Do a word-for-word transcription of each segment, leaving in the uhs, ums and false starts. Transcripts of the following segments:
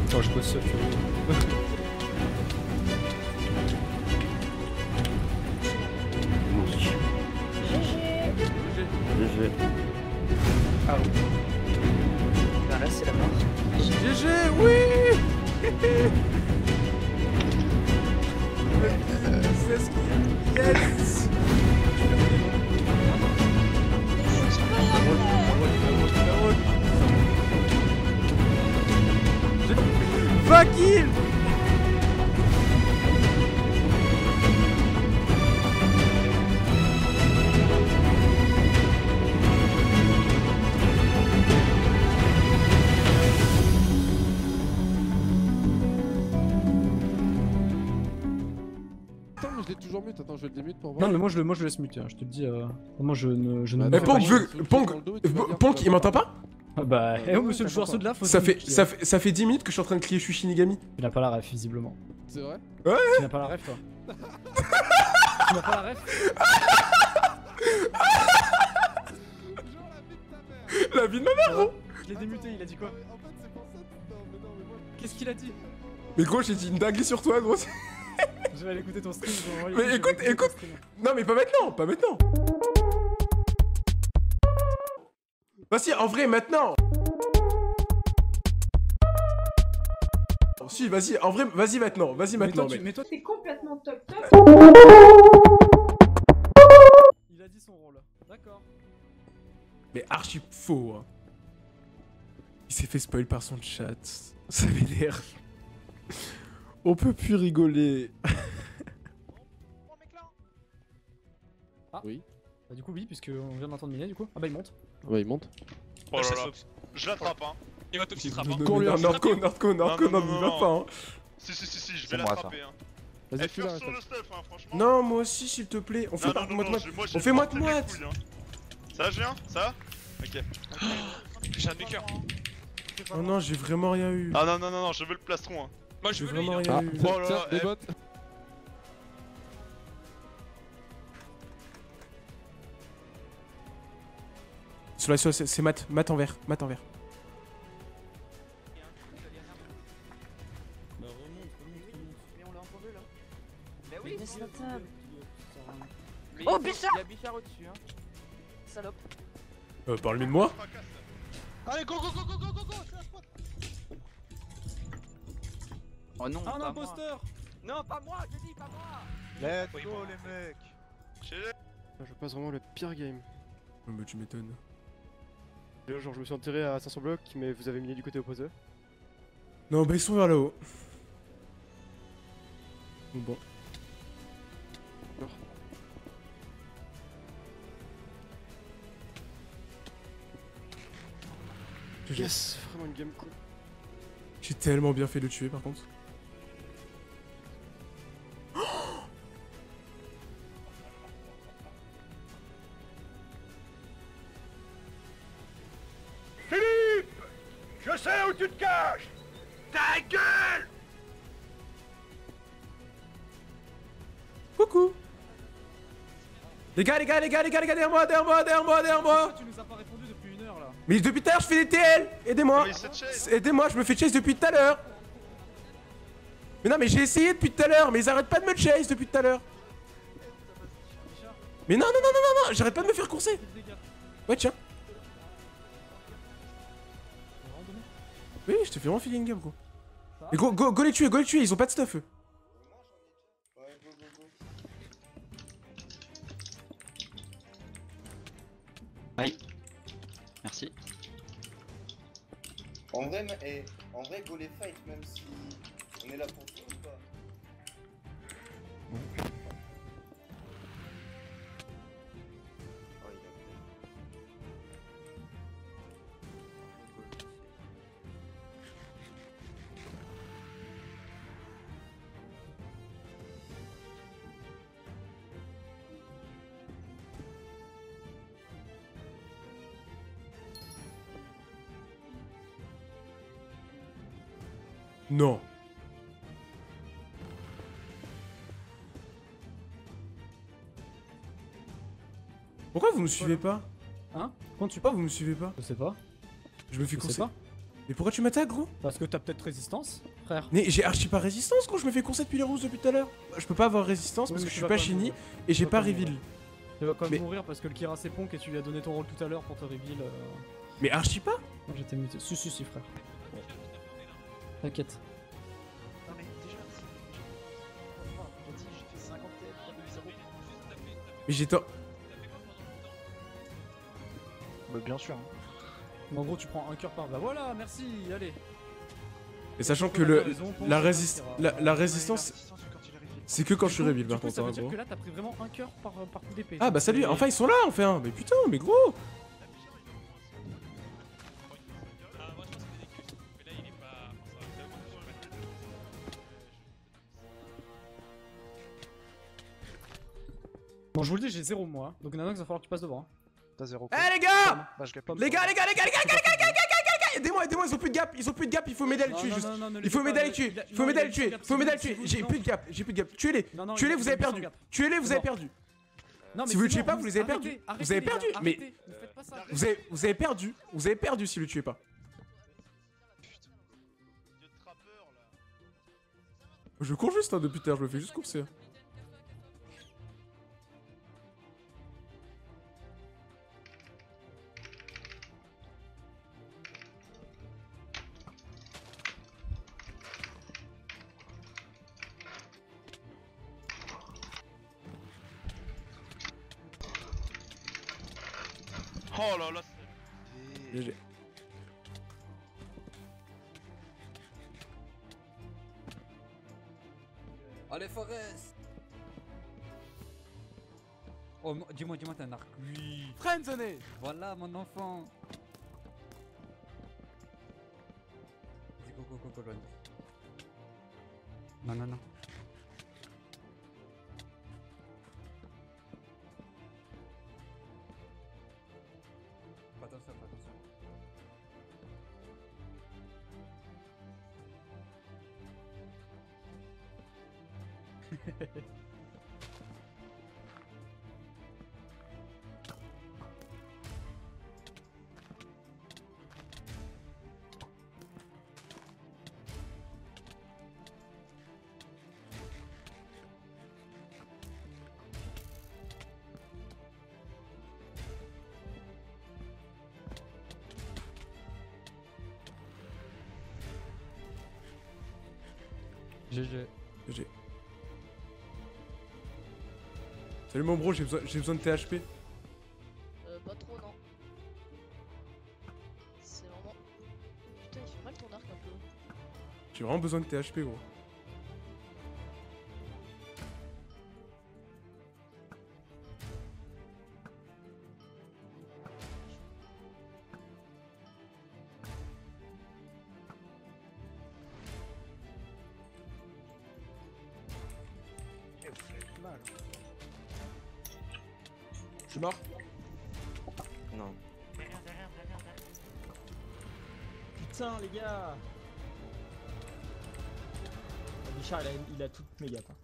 Attends, je pose ça, tu vois. G G. Ah oui. Ben là c'est la mort. G G, oui. C'est ce qu'il y a. Yes. Fuck il. Attends, mais je l'ai toujours mute. Attends, je vais le démute pour voir. Non, mais moi je le, moi, je le laisse muter, hein, je te le dis. Euh... Moi je ne. Je ne Bah, Eh, fais Ponk, pas- veut. Ponk, Ponk, il m'entend pas? Ah bah, eh oh, monsieur le joueur de là, faut Ça se fait, muter. ça fait, ça fait dix minutes que je suis en train de crier je suis Shinigami. Tu n'as pas la ref, visiblement. C'est vrai? Tu n'as pas la ref, toi. Tu n'as pas la ref? La vie de ma mère, gros. Je l'ai démuté, il a dit quoi? En fait, c'est pour ça. Non, mais non, mais moi. Qu'est-ce qu'il a dit? Mais gros, j'ai dit une dinguerie sur toi, gros. Je vais aller écouter ton stream. je vais envoyer- Mais je vais écoute, écouter ton écoute. stream. Non, mais pas maintenant, pas maintenant. Vas-y, en vrai, maintenant. Oh, si, vas-y, en vrai, vas-y maintenant, vas-y Mais maintenant, toi, tu- mec. mais toi, C'est complètement top top. il a dit son rôle. D'accord. Mais archi faux, hein. Il s'est fait spoil par son chat. Ça avait l'air. On peut plus rigoler. Oui. Bah, du coup, oui, puisque on vient d'entendre Minet, du coup. Ah bah, il monte. Ouais, il monte. Oh là là. Je l'attrape, hein. Il va top trap, hein. Non, mais non, Nordco, Nordco, Nordco, Non, non, non, n'y non, va non. pas, hein. Si, si, si, si, je C'est vais moi, l'attraper, hein. Vas-y, Eh, fais là. fais sur le stuff, hein, franchement. Non, moi aussi, s'il te plaît. On fait Non, pas non, non, moite non, moite. j'ai- moi, j'ai On fait moite porté les moite. couilles, hein. Ça va, Julien? Ça va? Ok. J'ai un de mes cœurs. Oh non, j'ai vraiment rien eu. Ah non, non, non, non, je veux le plastron, hein. Moi, J'ai vraiment hein. rien Ah, eu. Oh là tiens, là, des eh. bots. Sur la sur- c'est c'est mat, mat en vert, mat en vert. Mais on l'a entendu là. Mais oui. Laisse la table. Mais Oh, il y a- Bichard. Il y a Bichard au-dessus, hein. Salope. Euh, parle-lui de moi. Allez, go, go, go, go, go, go, go. Oh non, Ah, un pas imposteur! moi. Non, pas moi, je dis pas moi. Let's go, les mecs. Je passe vraiment le pire game. Oh, bah, tu m'étonnes. D'ailleurs, genre, je me suis enterré à cinq cents blocs, mais vous avez mis du côté opposé. Non, bah, ils sont vers là-haut. Bon. Yes, vraiment une game cool. J'ai tellement bien fait de le tuer par contre. Je sais où tu te caches. Ta gueule. Coucou. Les gars, les gars, les gars, les gars, les gars, derrière moi, derrière moi, derrière moi, derrière moi. Tu nous as pas répondu depuis une heure là. Mais depuis tout à l'heure, je fais des T L. Aidez-moi. Mais cette chaise. Aidez-moi, je me fais chase depuis tout à l'heure. Mais non, mais j'ai essayé depuis tout à l'heure, mais ils arrêtent pas de me chase depuis tout à l'heure. Mais non, non, non, non, non, non, j'arrête pas de me faire courser. Ouais, tiens. Oui, je te fais vraiment filer une game, gros. Mais go, go, go les tuer, go les tuer, ils ont pas de stuff, eux. Aïe. Merci. En vrai, mais- eh, en vrai, go les fight, même si on est là pour ça ou pas? Oh, il a fait. Non. Pourquoi vous me suivez pas? Hein? Pourquoi vous me suivez pas? Je sais pas. Je me fais Je sais courser. pas. Mais pourquoi tu m'attaques, gros? Parce que t'as peut-être résistance, frère. Mais j'ai archi pas résistance, gros, je me fais courser depuis les rousses depuis tout à l'heure. Je peux pas avoir résistance Oui, parce mais que je tu suis vas pas quand même shiny mourir. et j'ai vas pas quand même reveal. Tu vas quand même Mais- mourir parce que le Kira c'est Ponk et tu lui as donné ton rôle tout à l'heure pour te reveal. Euh... Mais archi pas? Moi j'étais muté. Si, si, si, frère. T'inquiète. Non mais déjà, si, déjà, j'ai dit, j'ai fait cinquante T F, deux zéro. Mais j'ai tort. Bah bien sûr. Hein. Mais en gros, tu prends un cœur par. Bah voilà, merci, allez. Et sachant Tu que peux le, avoir raison, Ponk, la, c'est résist Kira. la, la Ouais, résistance, la résistance, c'est quand il est reveal. c'est que quand je suis reveal Du par coup, contre, ça veut hein, dire gros. que là t'as pris vraiment un cœur par, par coup d'épée. Ah bah salut, Et- enfin ils sont là, enfin. Mais putain, mais gros. Bon, je vous le dis, j'ai zéro moi. Donc Nanox, il va falloir que tu passes devant. hein. T'as zéro. Eh les gars! Bah je gagne. Les gars, les gars, les gars, les gars, les gars, les gars, les gars, les gars, les gars, aidez-moi, aidez-moi, ils ont plus de gap, ils ont plus de gap, il faut m'aider à les Non, tuer non, juste. non, non, ne Il les faut fais m'aider à pas, les tuer, il a- il faut non, m'aider à il les a tuer, son gap, il faut m'aider à les c'est tuer. bon, J'ai non. plus de gap, j'ai plus de gap. Tuez-les, Non, non, tuez-les, il a- vous il a avez mis son perdu. gap. Tuez-les, vous C'est avez bon. perdu. Non, mais Si vous le c'est tuez bon, pas, vous les avez arrêtez, perdus. arrêtez, Vous avez les gars, perdu, mais- arrêtez, ne faites pas ça. Vous avez, vous avez perdu, vous avez perdu si vous le tuez pas. Je cours juste hein, depuis tout à l'heure, je me fais juste courser. Oh là là. G G. Allez Forest. Oh mo- dis-moi, dis-moi t'as un arc. Oui. Friendzoné. Voilà mon enfant. Vas-y go go go go run. Non non non. Fais attention, fais attention. G G. G G. Salut mon bro, j'ai besoin, j'ai besoin de T H P. Euh, pas trop, non. C'est vraiment. Putain, il fait mal ton arc un peu. J'ai vraiment besoin de T H P gros. Je suis mort. Non. Putain, les gars. Bichard, il a, il a toutes mes gaps. hein.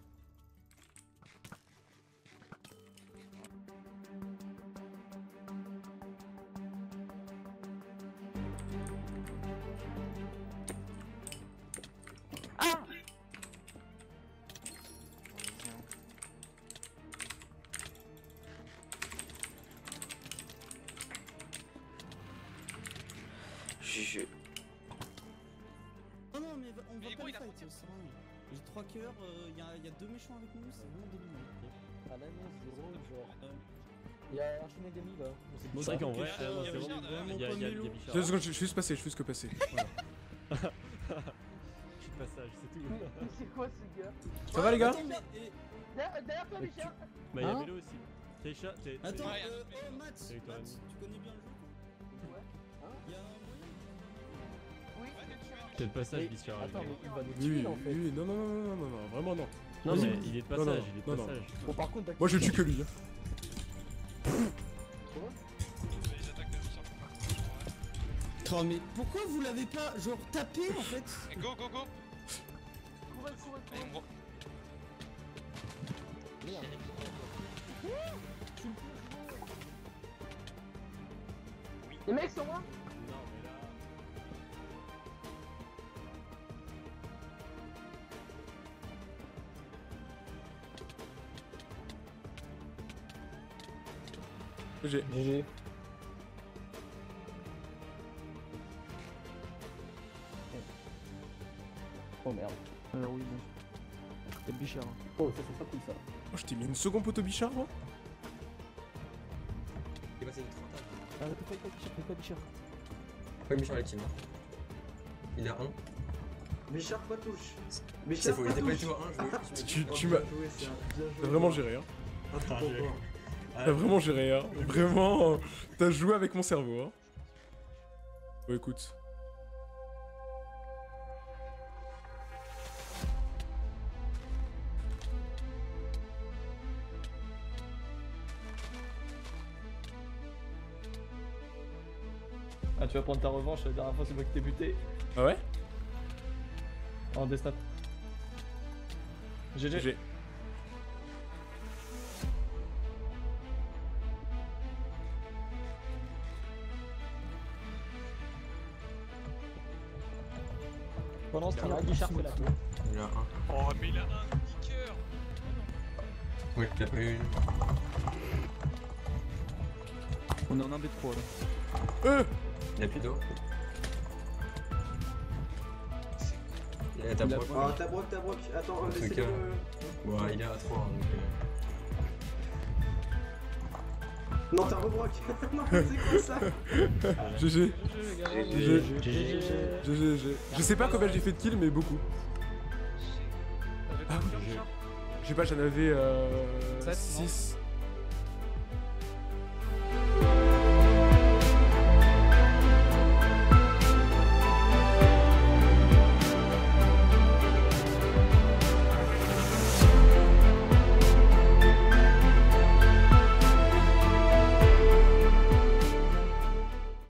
G G. Oh non, mais va- on va pas le fight, ça sert à rien. J'ai trois cœurs, il y, a- y a deux méchants avec nous, c'est vraiment débile. Ah là, non, c'est drôle, genre. Il y a Archinagami là. C'est vrai qu'en vrai, c'est euh, c'est vraiment vraiment pas pas mélo. Deux secondes, je je suis juste passé, je suis juste que passé. Voilà. Je suis de passage, c'est tout. C'est quoi ce gars? Ça va les gars? Attends, mais, eh, Derrière derrière toi, Michel! Bah y'a Hein Vélo aussi. Keisha, t'es. attends, t'es- euh, oh Mats, Salut, toi, Mats, Annie. tu connais bien le jeu toi Ouais. Y'a un moyen Oui. T'es de passage, Mais- Bichard. Attends, mais il va nous Oui, tuer oui, là en fait. oui, non, non, non, non, non, non, vraiment non. Non, Vas-y. mais il est de Non, non, passage, il est de non, non. passage. Bon, par contre, Moi je tue que lui. hein. Oh mais pourquoi vous l'avez pas genre tapé en fait? Go go go. Courez, courez, courez. Les mecs sont là? G G. G G. Oh merde. Alors oui, bon. C'est Bichard. Oh, ça c'est pas cool ça. Oh, je t'ai mis une seconde poteau Bichard, moi. Il est passé une trentaine. Ah, fais pas Bichard, fais pas Bichard. Ouais, Bichard est team. Il est à un. Bichard pas touche. C'est Bichard faux, il pas était pas du touche. tout à un, je veux Tu, tu m'as. T'as vraiment géré, hein. Attends, T'as vraiment géré, hein. Vraiment, euh, t'as joué avec mon cerveau, hein. Bon, écoute. Ah, tu vas prendre ta revanche, la dernière fois c'est moi qui t'ai buté. Ah ouais? En destat. G G. G. Pendant ce temps-là, Guichard fait la queue. Il a un. Oh, mais il a un kicker. Oui, il a pas eu une. On est en un B trois là. Euh Il a plus d'eau. Il a ta broc. Ah, ta broc, ta broc. Attends, Un laissez-le. truc, euh, Ouais, il est à trois. Donc, euh... Non, t'as rebroc. Non, mais c'est quoi ça? G G. G G. G G. Je sais pas combien j'ai fait de kills, mais beaucoup. Ah oui. Je sais pas, j'en avais euh, Sept, non six.